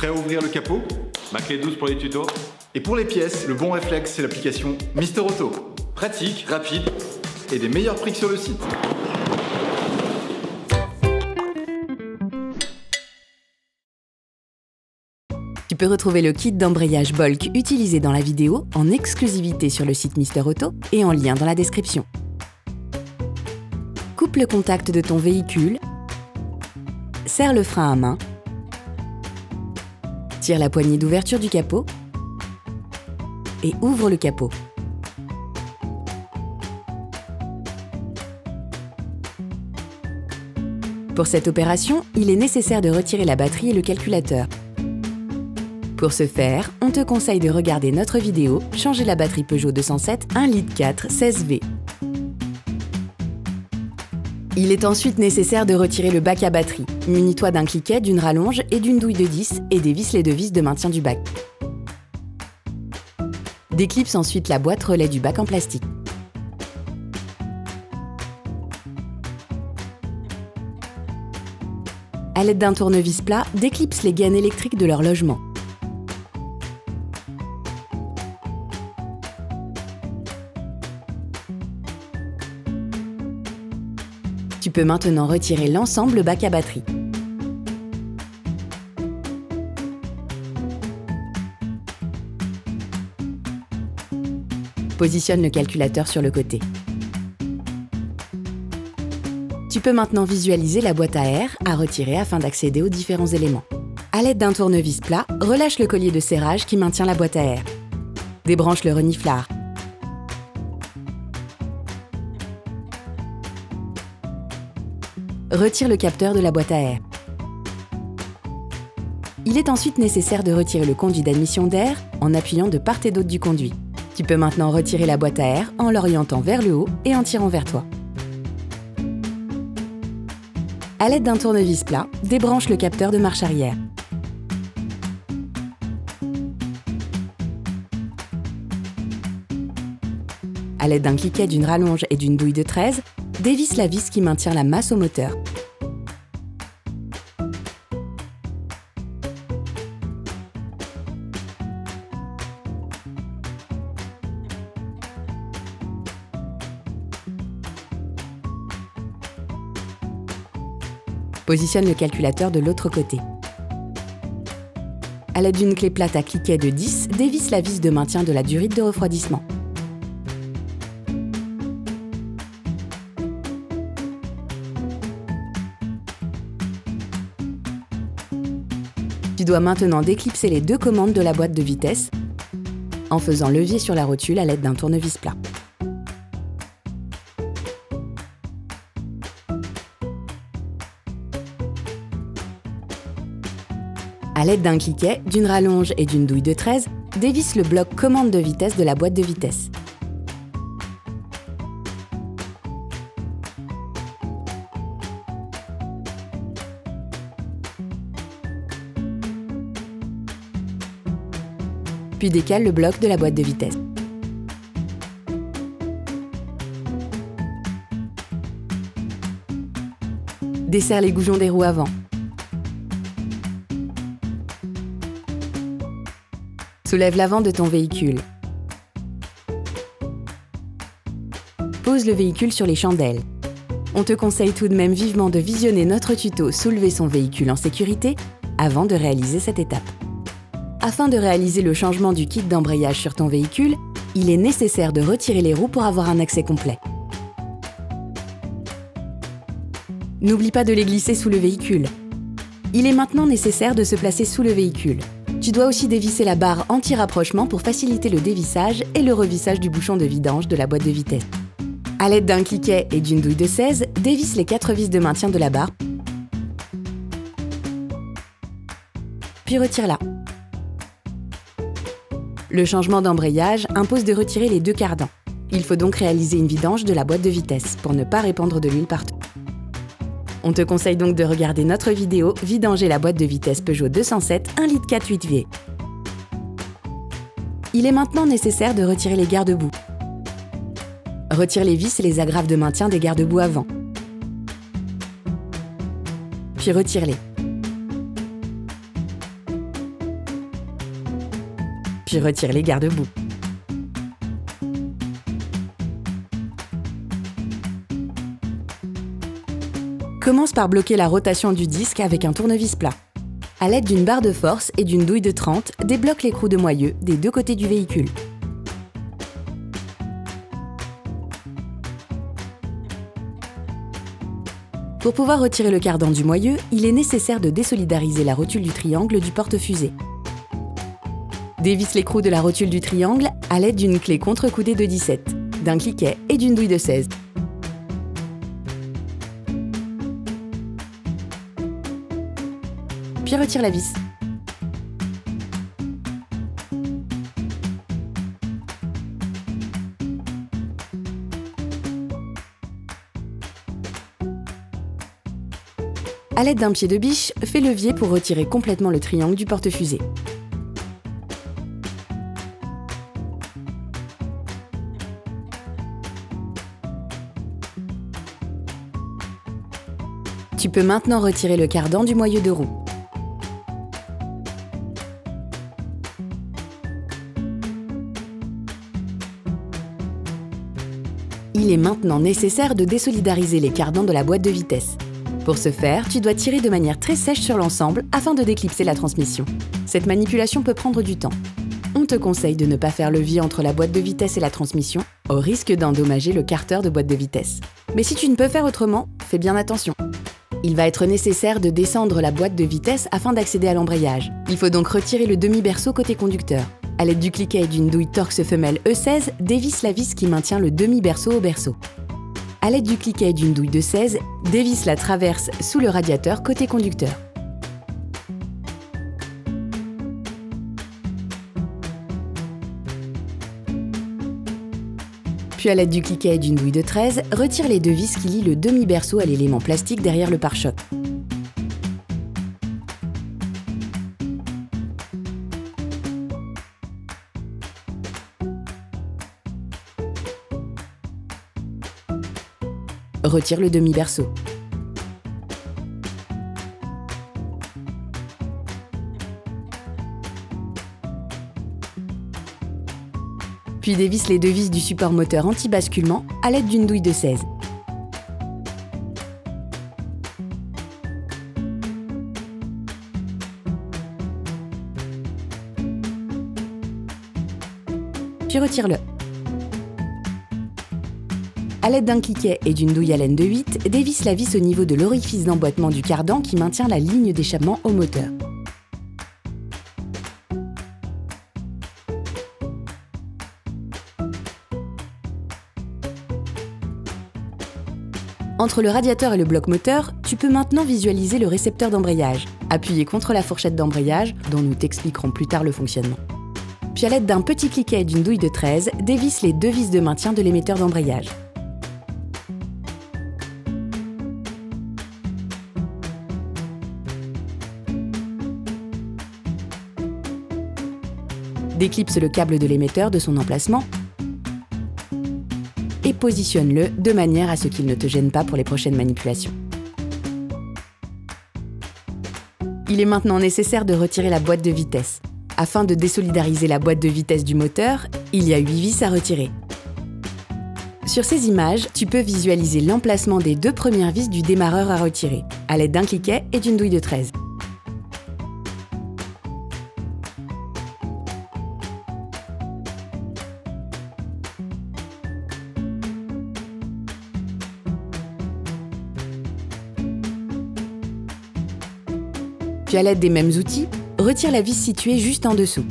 Prêt à ouvrir le capot? Ma clé douce pour les tutos. Et pour les pièces, le bon réflexe, c'est l'application Mister Auto. Pratique, rapide et des meilleurs prix que sur le site. Tu peux retrouver le kit d'embrayage Bolk utilisé dans la vidéo en exclusivité sur le site Mister Auto et en lien dans la description. Coupe le contact de ton véhicule, serre le frein à main, tire la poignée d'ouverture du capot et ouvre le capot. Pour cette opération, il est nécessaire de retirer la batterie et le calculateur. Pour ce faire, on te conseille de regarder notre vidéo « Changer la batterie Peugeot 207 1,4 litre 16V ». Il est ensuite nécessaire de retirer le bac à batterie. Munis-toi d'un cliquet, d'une rallonge et d'une douille de 10 et dévisse les deux vis de maintien du bac. Déclipse ensuite la boîte relais du bac en plastique. À l'aide d'un tournevis plat, déclipse les gaines électriques de leur logement. Tu peux maintenant retirer l'ensemble bac à batterie. Positionne le calculateur sur le côté. Tu peux maintenant visualiser la boîte à air à retirer afin d'accéder aux différents éléments. À l'aide d'un tournevis plat, relâche le collier de serrage qui maintient la boîte à air. Débranche le reniflard. Retire le capteur de la boîte à air. Il est ensuite nécessaire de retirer le conduit d'admission d'air en appuyant de part et d'autre du conduit. Tu peux maintenant retirer la boîte à air en l'orientant vers le haut et en tirant vers toi. À l'aide d'un tournevis plat, débranche le capteur de marche arrière. À l'aide d'un cliquet, d'une rallonge et d'une douille de 13, dévisse la vis qui maintient la masse au moteur. Positionne le calculateur de l'autre côté. À l'aide d'une clé plate à cliquet de 10, dévisse la vis de maintien de la durite de refroidissement. Tu dois maintenant déclipser les deux commandes de la boîte de vitesse en faisant levier sur la rotule à l'aide d'un tournevis plat. À l'aide d'un cliquet, d'une rallonge et d'une douille de 13, dévisse le bloc commande de vitesse de la boîte de vitesse. Puis décale le bloc de la boîte de vitesse. Desserre les goujons des roues avant. Soulève l'avant de ton véhicule. Pose le véhicule sur les chandelles. On te conseille tout de même vivement de visionner notre tuto « Soulever son véhicule en sécurité » avant de réaliser cette étape. Afin de réaliser le changement du kit d'embrayage sur ton véhicule, il est nécessaire de retirer les roues pour avoir un accès complet. N'oublie pas de les glisser sous le véhicule. Il est maintenant nécessaire de se placer sous le véhicule. Tu dois aussi dévisser la barre anti-rapprochement pour faciliter le dévissage et le revissage du bouchon de vidange de la boîte de vitesse. À l'aide d'un cliquet et d'une douille de 16, dévisse les 4 vis de maintien de la barre, puis retire-la. Le changement d'embrayage impose de retirer les deux cardans. Il faut donc réaliser une vidange de la boîte de vitesse pour ne pas répandre de l'huile partout. On te conseille donc de regarder notre vidéo « Vidanger la boîte de vitesse Peugeot 207 1,4 litre 8V ». Il est maintenant nécessaire de retirer les garde-boue. Retire les vis et les agrafes de maintien des garde-boue avant. Puis retire-les. puis retire les garde-boue. Commence par bloquer la rotation du disque avec un tournevis plat. À l'aide d'une barre de force et d'une douille de 30, débloque l'écrou de moyeu des deux côtés du véhicule. Pour pouvoir retirer le cardan du moyeu, il est nécessaire de désolidariser la rotule du triangle du porte-fusée. Dévisse l'écrou de la rotule du triangle à l'aide d'une clé contre-coudée de 17, d'un cliquet et d'une douille de 16. Puis retire la vis. À l'aide d'un pied de biche, fais levier pour retirer complètement le triangle du porte-fusée. Tu peux maintenant retirer le cardan du moyeu de roue. Il est maintenant nécessaire de désolidariser les cardans de la boîte de vitesse. Pour ce faire, tu dois tirer de manière très sèche sur l'ensemble afin de déclipser la transmission. Cette manipulation peut prendre du temps. On te conseille de ne pas faire levier entre la boîte de vitesse et la transmission, au risque d'endommager le carter de boîte de vitesse. Mais si tu ne peux faire autrement, fais bien attention. Il va être nécessaire de descendre la boîte de vitesse afin d'accéder à l'embrayage. Il faut donc retirer le demi-berceau côté conducteur. À l'aide du cliquet et d'une douille Torx femelle E16, dévisse la vis qui maintient le demi-berceau au berceau. À l'aide du cliquet et d'une douille de 16, dévisse la traverse sous le radiateur côté conducteur. Puis à l'aide du cliquet et d'une douille de 13, retire les deux vis qui lient le demi-berceau à l'élément plastique derrière le pare-choc. Retire le demi-berceau. Puis dévisse les deux vis du support moteur anti-basculement à l'aide d'une douille de 16. Puis retire-le. À l'aide d'un cliquet et d'une douille Allen de 8, dévisse la vis au niveau de l'orifice d'emboîtement du cardan qui maintient la ligne d'échappement au moteur. Entre le radiateur et le bloc moteur, tu peux maintenant visualiser le récepteur d'embrayage, appuyé contre la fourchette d'embrayage, dont nous t'expliquerons plus tard le fonctionnement. Puis à l'aide d'un petit cliquet et d'une douille de 13, dévisse les deux vis de maintien de l'émetteur d'embrayage. Déclipse le câble de l'émetteur de son emplacement et positionne-le de manière à ce qu'il ne te gêne pas pour les prochaines manipulations. Il est maintenant nécessaire de retirer la boîte de vitesse. Afin de désolidariser la boîte de vitesse du moteur, il y a 8 vis à retirer. Sur ces images, tu peux visualiser l'emplacement des deux premières vis du démarreur à retirer, à l'aide d'un cliquet et d'une douille de 13. Puis à l'aide des mêmes outils, retire la vis située juste en dessous.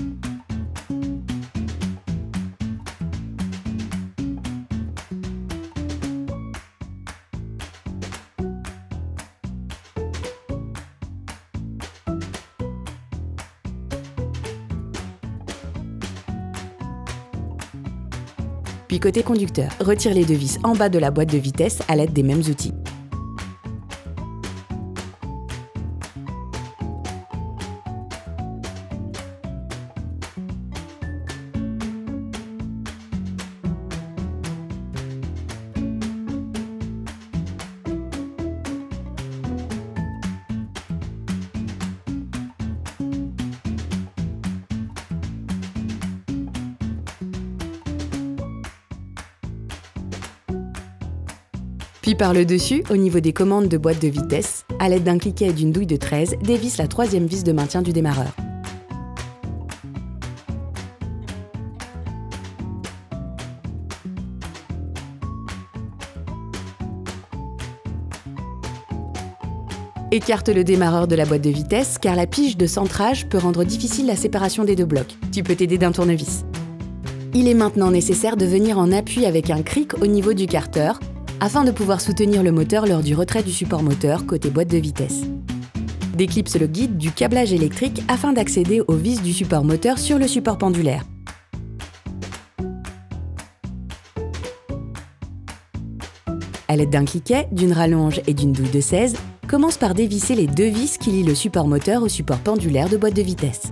Puis côté conducteur, retire les deux vis en bas de la boîte de vitesse à l'aide des mêmes outils. Puis par le dessus, au niveau des commandes de boîte de vitesse, à l'aide d'un cliquet et d'une douille de 13, dévisse la troisième vis de maintien du démarreur. Écarte le démarreur de la boîte de vitesse car la pige de centrage peut rendre difficile la séparation des deux blocs. Tu peux t'aider d'un tournevis. Il est maintenant nécessaire de venir en appui avec un cric au niveau du carter afin de pouvoir soutenir le moteur lors du retrait du support moteur côté boîte de vitesse. Déclipse le guide du câblage électrique afin d'accéder aux vis du support moteur sur le support pendulaire. À l'aide d'un cliquet, d'une rallonge et d'une douille de 16, commence par dévisser les deux vis qui lient le support moteur au support pendulaire de boîte de vitesse.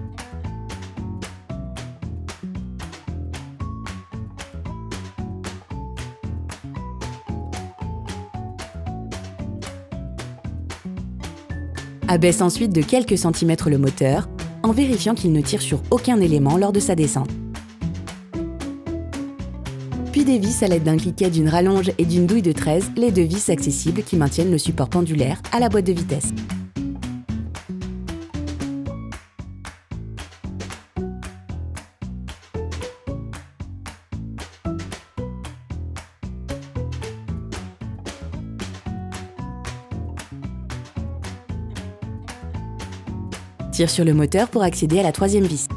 Abaisse ensuite de quelques centimètres le moteur, en vérifiant qu'il ne tire sur aucun élément lors de sa descente. Puis dévisse à l'aide d'un cliquet, d'une rallonge et d'une douille de 13 les deux vis accessibles qui maintiennent le support pendulaire à la boîte de vitesse. Tire sur le moteur pour accéder à la troisième vis.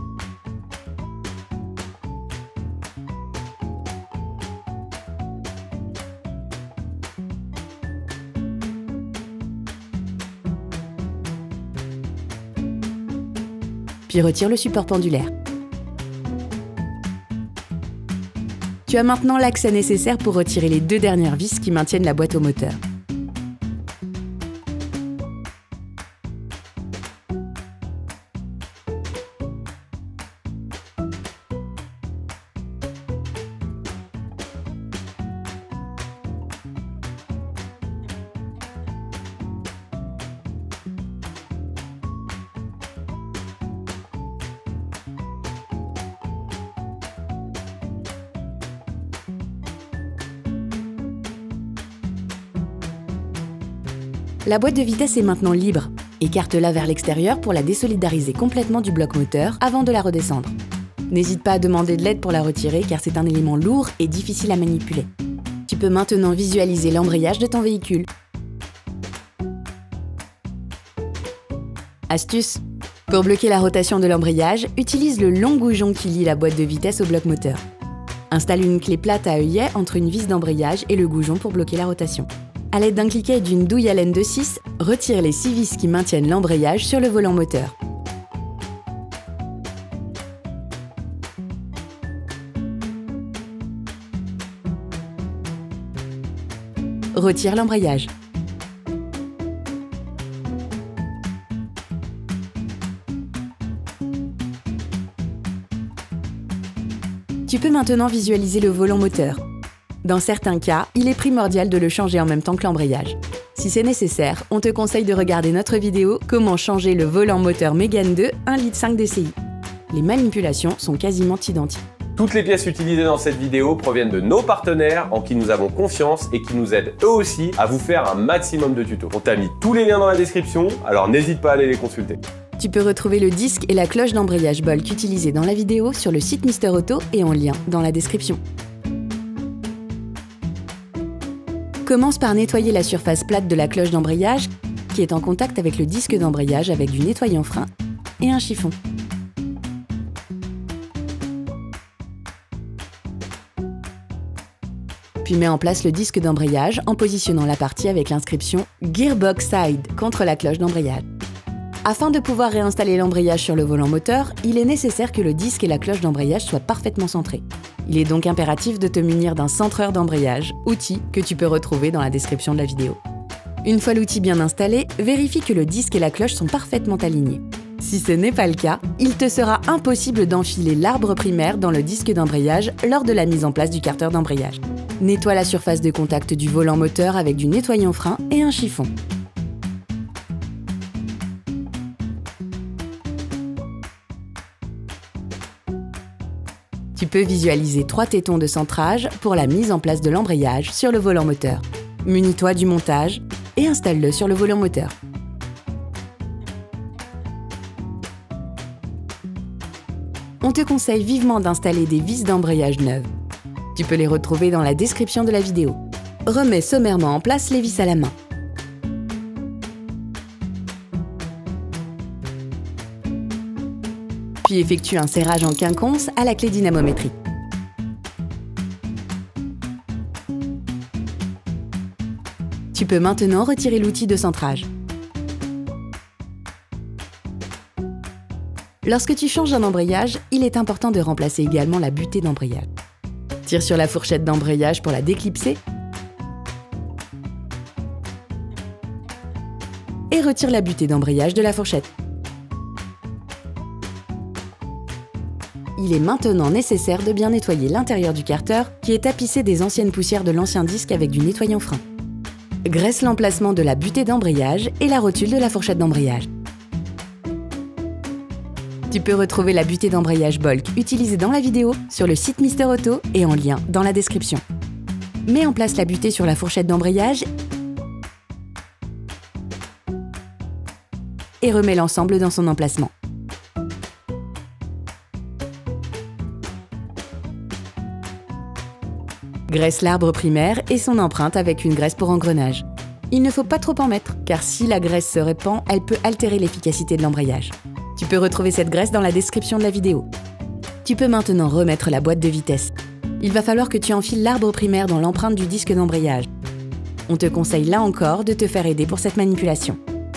Puis retire le support pendulaire. Tu as maintenant l'accès nécessaire pour retirer les deux dernières vis qui maintiennent la boîte au moteur. La boîte de vitesse est maintenant libre. Écarte-la vers l'extérieur pour la désolidariser complètement du bloc moteur avant de la redescendre. N'hésite pas à demander de l'aide pour la retirer car c'est un élément lourd et difficile à manipuler. Tu peux maintenant visualiser l'embrayage de ton véhicule. Astuce! Pour bloquer la rotation de l'embrayage, utilise le long goujon qui lie la boîte de vitesse au bloc moteur. Installe une clé plate à œillet entre une vis d'embrayage et le goujon pour bloquer la rotation. À l'aide d'un cliquet et d'une douille à laine de 6, retire les 6 vis qui maintiennent l'embrayage sur le volant moteur. Retire l'embrayage. Tu peux maintenant visualiser le volant moteur. Dans certains cas, il est primordial de le changer en même temps que l'embrayage. Si c'est nécessaire, on te conseille de regarder notre vidéo « Comment changer le volant moteur Mégane 2 1,5 litre DCI ». Les manipulations sont quasiment identiques. Toutes les pièces utilisées dans cette vidéo proviennent de nos partenaires en qui nous avons confiance et qui nous aident eux aussi à vous faire un maximum de tutos. On t'a mis tous les liens dans la description, alors n'hésite pas à aller les consulter. Tu peux retrouver le disque et la cloche d'embrayage Bolk utilisés dans la vidéo sur le site Mister Auto et en lien dans la description. Commence par nettoyer la surface plate de la cloche d'embrayage qui est en contact avec le disque d'embrayage avec du nettoyant frein et un chiffon. Puis mets en place le disque d'embrayage en positionnant la partie avec l'inscription Gearbox Side contre la cloche d'embrayage. Afin de pouvoir réinstaller l'embrayage sur le volant moteur, il est nécessaire que le disque et la cloche d'embrayage soient parfaitement centrés. Il est donc impératif de te munir d'un centreur d'embrayage, outil que tu peux retrouver dans la description de la vidéo. Une fois l'outil bien installé, vérifie que le disque et la cloche sont parfaitement alignés. Si ce n'est pas le cas, il te sera impossible d'enfiler l'arbre primaire dans le disque d'embrayage lors de la mise en place du carter d'embrayage. Nettoie la surface de contact du volant moteur avec du nettoyant frein et un chiffon. Tu peux visualiser 3 tétons de centrage pour la mise en place de l'embrayage sur le volant moteur. Munis-toi du montage et installe-le sur le volant moteur. On te conseille vivement d'installer des vis d'embrayage neuves. Tu peux les retrouver dans la description de la vidéo. Remets sommairement en place les vis à la main. Puis effectue un serrage en quinconce à la clé dynamométrique. Tu peux maintenant retirer l'outil de centrage. Lorsque tu changes un embrayage, il est important de remplacer également la butée d'embrayage. Tire sur la fourchette d'embrayage pour la déclipser et retire la butée d'embrayage de la fourchette. Il est maintenant nécessaire de bien nettoyer l'intérieur du carter qui est tapissé des anciennes poussières de l'ancien disque avec du nettoyant frein. Graisse l'emplacement de la butée d'embrayage et la rotule de la fourchette d'embrayage. Tu peux retrouver la butée d'embrayage Bolk utilisée dans la vidéo sur le site Mister Auto et en lien dans la description. Mets en place la butée sur la fourchette d'embrayage et remets l'ensemble dans son emplacement. Graisse l'arbre primaire et son empreinte avec une graisse pour engrenage. Il ne faut pas trop en mettre, car si la graisse se répand, elle peut altérer l'efficacité de l'embrayage. Tu peux retrouver cette graisse dans la description de la vidéo. Tu peux maintenant remettre la boîte de vitesse. Il va falloir que tu enfiles l'arbre primaire dans l'empreinte du disque d'embrayage. On te conseille là encore de te faire aider pour cette manipulation.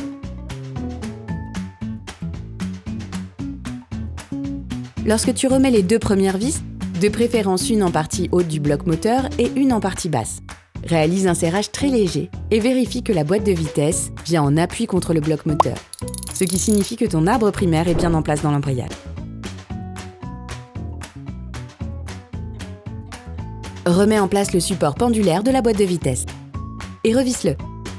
Lorsque tu remets les deux premières vis, de préférence une en partie haute du bloc moteur et une en partie basse. Réalise un serrage très léger et vérifie que la boîte de vitesse vient en appui contre le bloc moteur, ce qui signifie que ton arbre primaire est bien en place dans l'embrayage. Remets en place le support pendulaire de la boîte de vitesse et revisse-le.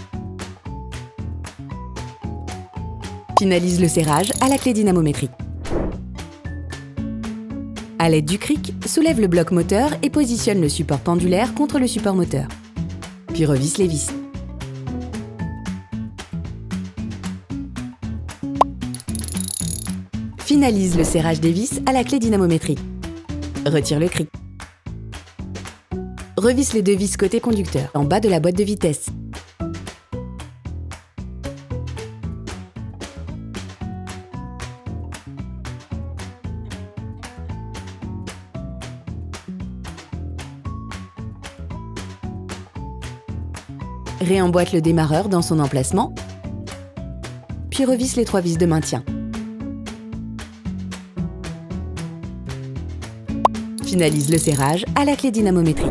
Finalise le serrage à la clé dynamométrique. À l'aide du cric, soulève le bloc moteur et positionne le support pendulaire contre le support moteur. Puis revisse les vis. Finalise le serrage des vis à la clé dynamométrique. Retire le cric. Revisse les deux vis côté conducteur, en bas de la boîte de vitesse. Réemboîte le démarreur dans son emplacement, puis revisse les trois vis de maintien. Finalise le serrage à la clé dynamométrique.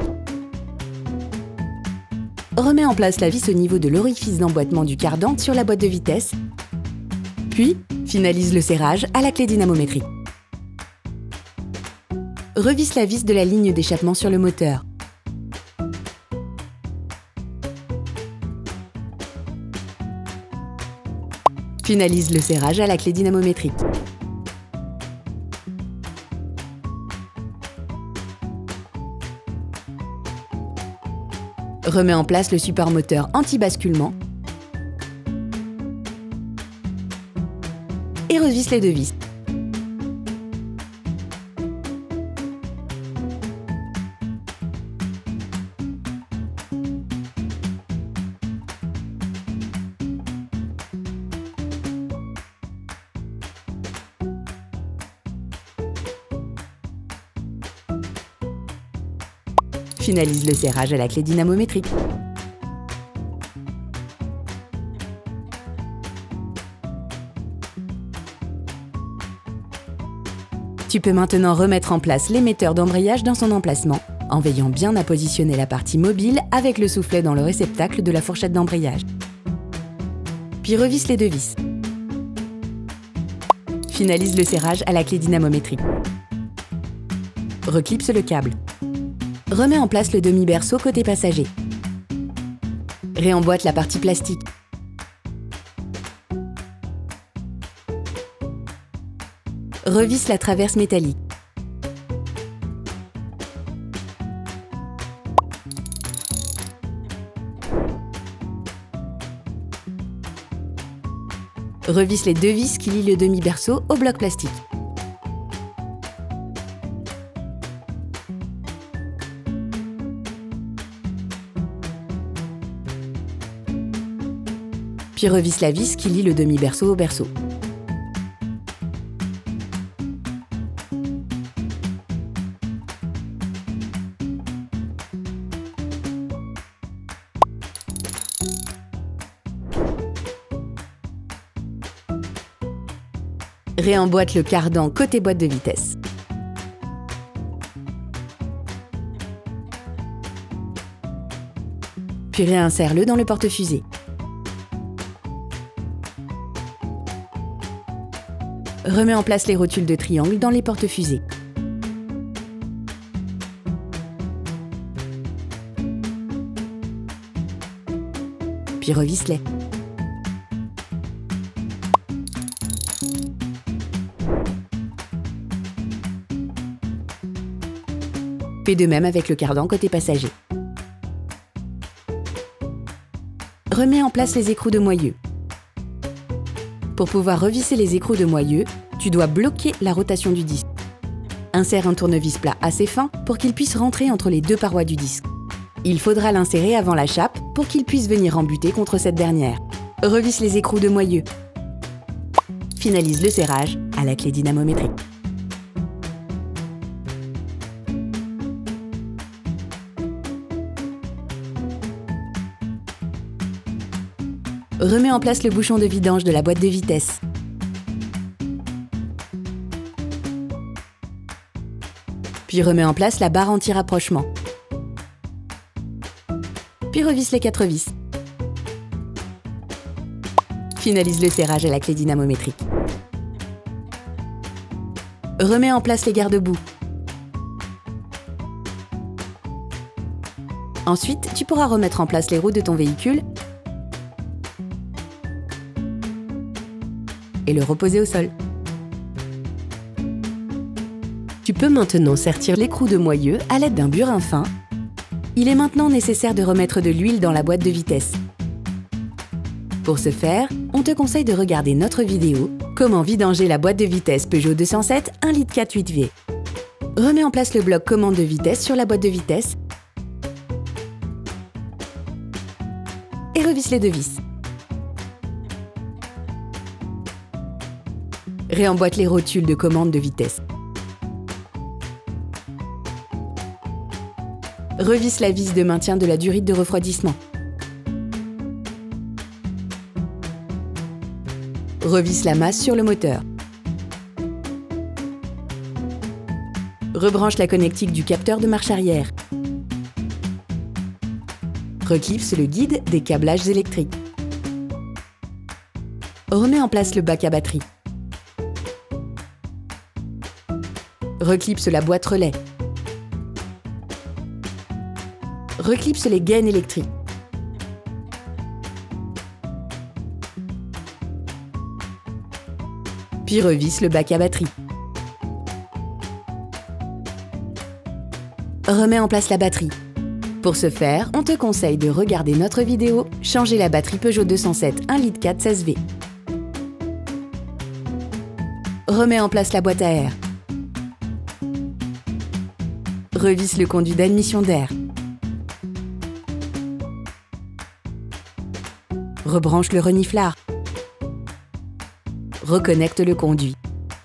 Remets en place la vis au niveau de l'orifice d'emboîtement du cardan sur la boîte de vitesse, puis finalise le serrage à la clé dynamométrique. Revisse la vis de la ligne d'échappement sur le moteur. Finalise le serrage à la clé dynamométrique. Remets en place le support moteur anti-basculement et revisse les deux vis. Finalise le serrage à la clé dynamométrique. Tu peux maintenant remettre en place l'émetteur d'embrayage dans son emplacement, en veillant bien à positionner la partie mobile avec le soufflet dans le réceptacle de la fourchette d'embrayage. Puis revisse les deux vis. Finalise le serrage à la clé dynamométrique. Reclipse le câble. Remets en place le demi-berceau côté passager. Réemboîte la partie plastique. Revisse la traverse métallique. Revisse les 2 vis qui lient le demi-berceau au bloc plastique. Puis revisse la vis qui lie le demi-berceau au berceau. Réemboîte le cardan côté boîte de vitesse. Puis réinsère-le dans le porte-fusée. Remets en place les rotules de triangle dans les porte-fusées. Puis revisse-les. Fais de même avec le cardan côté passager. Remets en place les écrous de moyeu. Pour pouvoir revisser les écrous de moyeu, tu dois bloquer la rotation du disque. Insère un tournevis plat assez fin pour qu'il puisse rentrer entre les 2 parois du disque. Il faudra l'insérer avant la chape pour qu'il puisse venir embuter contre cette dernière. Revisse les écrous de moyeu. Finalise le serrage à la clé dynamométrique. Remets en place le bouchon de vidange de la boîte de vitesse. Puis remets en place la barre anti-rapprochement. Puis revisse les 4 vis. Finalise le serrage à la clé dynamométrique. Remets en place les garde-boue. Ensuite, tu pourras remettre en place les roues de ton véhicule et le reposer au sol. Tu peux maintenant sertir l'écrou de moyeu à l'aide d'un burin fin. Il est maintenant nécessaire de remettre de l'huile dans la boîte de vitesse. Pour ce faire, on te conseille de regarder notre vidéo « Comment vidanger la boîte de vitesse Peugeot 207 1,4 litre 8V ». Remets en place le bloc commande de vitesse sur la boîte de vitesse et revisse les 2 vis. Réemboîte les rotules de commande de vitesse. Revisse la vis de maintien de la durite de refroidissement. Revisse la masse sur le moteur. Rebranche la connectique du capteur de marche arrière. Reclipse le guide des câblages électriques. Remets en place le bac à batterie. Reclipse la boîte relais. Reclipse les gaines électriques. Puis revisse le bac à batterie. Remets en place la batterie. Pour ce faire, on te conseille de regarder notre vidéo « Changer la batterie Peugeot 207 1,4 litre 16V ». Remets en place la boîte à air. Revisse le conduit d'admission d'air. Rebranche le reniflard. Reconnecte le conduit.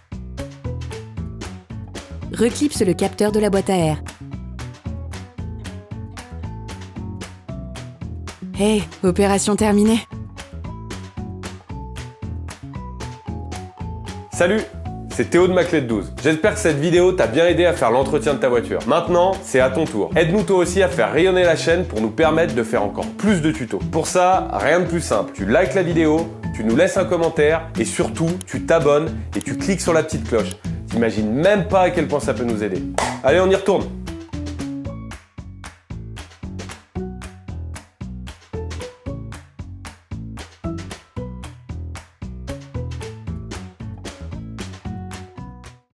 Reclipse le capteur de la boîte à air. Hey, opération terminée. Salut, c'est Théo de Ma Clé de 12. J'espère que cette vidéo t'a bien aidé à faire l'entretien de ta voiture. Maintenant, c'est à ton tour. Aide-nous toi aussi à faire rayonner la chaîne pour nous permettre de faire encore plus de tutos. Pour ça, rien de plus simple. Tu likes la vidéo, tu nous laisses un commentaire et surtout, tu t'abonnes et tu cliques sur la petite cloche. T'imagines même pas à quel point ça peut nous aider. Allez, on y retourne.